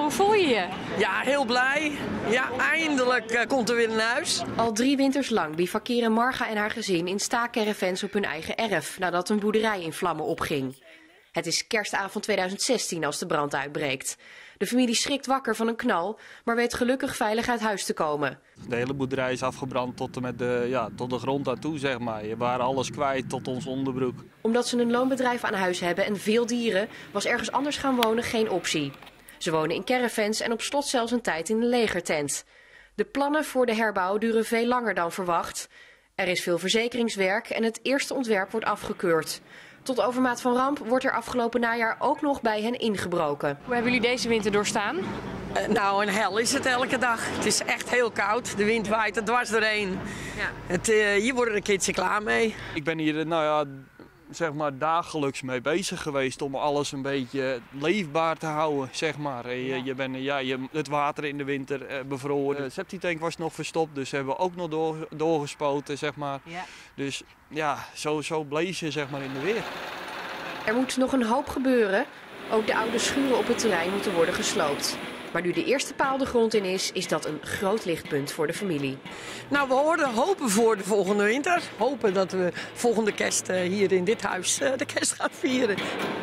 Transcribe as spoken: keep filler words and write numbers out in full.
Hoe voel je je? Ja, heel blij. Ja, eindelijk uh, komt er weer een huis. Al drie winters lang bivakeren Marga en haar gezin in staakervens op hun eigen erf nadat een boerderij in vlammen opging. Het is kerstavond tweeduizend zestien als de brand uitbreekt. De familie schrikt wakker van een knal, maar weet gelukkig veilig uit huis te komen. De hele boerderij is afgebrand tot, en met de, ja, tot de grond aan toe, zeg maar. We waren alles kwijt tot ons onderbroek. Omdat ze een loonbedrijf aan huis hebben en veel dieren, was ergens anders gaan wonen geen optie. Ze wonen in caravans en op slot zelfs een tijd in een legertent. De plannen voor de herbouw duren veel langer dan verwacht. Er is veel verzekeringswerk en het eerste ontwerp wordt afgekeurd. Tot overmaat van ramp wordt er afgelopen najaar ook nog bij hen ingebroken. Hoe hebben jullie deze winter doorstaan? Uh, nou, een hel is het elke dag. Het is echt heel koud. De wind waait er dwars doorheen. Ja. Het, uh, hier worden de kids er klaar mee. Ik ben hier, nou ja, zeg maar dagelijks mee bezig geweest om alles een beetje leefbaar te houden, zeg maar. Je, ja. je bent, ja, je, het water in de winter uh, bevroren. De septictank was nog verstopt, dus hebben we ook nog door, doorgespoten, zeg maar. Ja. Dus ja, zo, zo bleef je, zeg maar, in de weer. Er moet nog een hoop gebeuren. Ook de oude schuren op het terrein moeten worden gesloopt. Maar nu de eerste paal de grond in is, is dat een groot lichtpunt voor de familie. Nou, we horen hopen voor de volgende winter. Hopen dat we volgende kerst hier in dit huis de kerst gaan vieren.